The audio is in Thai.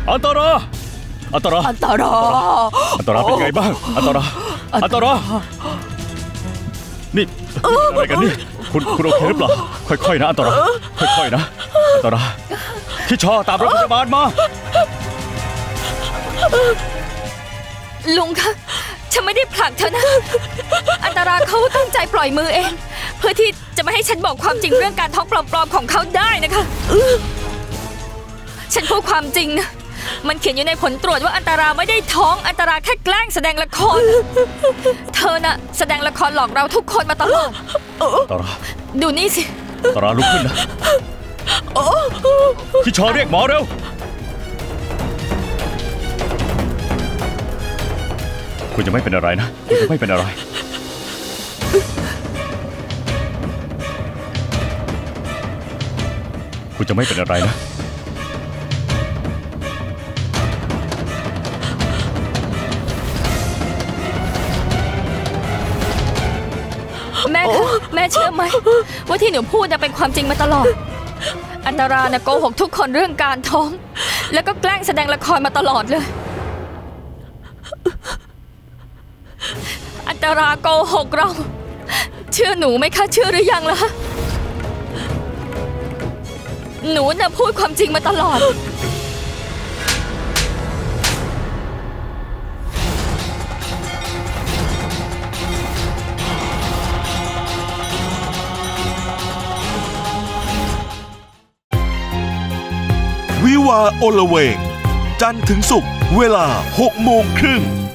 อันตราอันตราอันตราอันตราเป็นไงบ้างอันตราอันตรานี่อะไรกันนี่คุณโอเคหรือเปล่าค่อยๆนะอันตราค่อยๆนะอันตราพี่ชอตามรถพยาบาลมาลุงคะฉันไม่ได้ผลักเธอนะอันตราเขาตั้งใจปล่อยมือเองเพื่อที่จะไม่ให้ฉันบอกความจริงเรื่องการท้องปลอมๆของเขาได้นะคะฉันพูดความจริงนะมันเขียนอยู่ในผลตรวจว่าอันตราไม่ได้ท้องอันตราแค่แกล้งแสดงละครเธอน่ะแสดงละครหลอกเราทุกคนมาตลอดตราดูนี่สิตราลุกขึ้นนะพี่ชอเรียกหมอเร็วคุณจะไม่เป็นอะไรนะคุณจะไม่เป็นอะไรคุณจะไม่เป็นอะไรนะแม่คะแม่เชื่อไหมว่าที่หนูพูดจะเป็นความจริงมาตลอดอันตราโกหกทุกคนเรื่องการท้องแล้วก็แกล้งแสดงละครมาตลอดเลยอันตราโกหกเราเชื่อหนูไหมคะเชื่อหรือยังล่ะหนูน่ะพูดความจริงมาตลอดวิวาห์อลเวงจันทร์ถึงศุกร์เวลา 18:30 น.